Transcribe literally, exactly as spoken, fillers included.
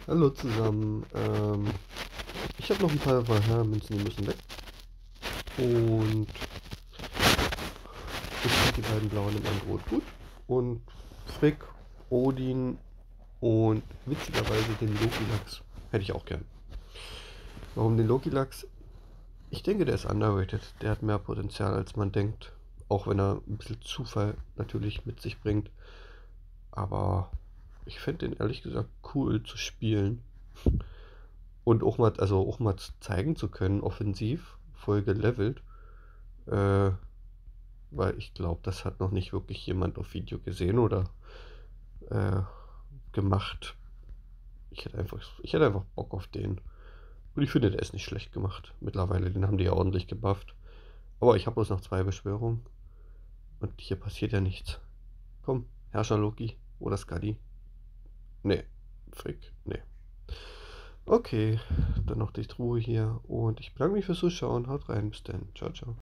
Hallo zusammen. Ähm, ich habe noch ein paar Valhalla-Münzen, die müssen weg. Und ich finde die beiden blauen im Angebot gut. Und Frick, Odin und witzigerweise den Loki-Lachs hätte ich auch gern. Warum den Loki-Lachs? Ich denke, der ist underrated. Der hat mehr Potenzial, als man denkt. Auch wenn er ein bisschen Zufall natürlich mit sich bringt. Aber ich fände den ehrlich gesagt cool zu spielen. Und auch mal, also auch mal zeigen zu können, offensiv, voll gelevelt. Äh, weil ich glaube, das hat noch nicht wirklich jemand auf Video gesehen oder äh, gemacht. Ich hätte einfach, ich hätte einfach Bock auf den. Und ich finde, der ist nicht schlecht gemacht. Mittlerweile, den haben die ja ordentlich gebufft. Aber ich habe bloß noch zwei Beschwörungen. Und hier passiert ja nichts. Komm, Herrscher Loki oder Skadi. Nee, Frick, nee. Okay, dann noch die Truhe hier. Und ich bedanke mich fürs Zuschauen. Haut rein, bis dann. Ciao, ciao.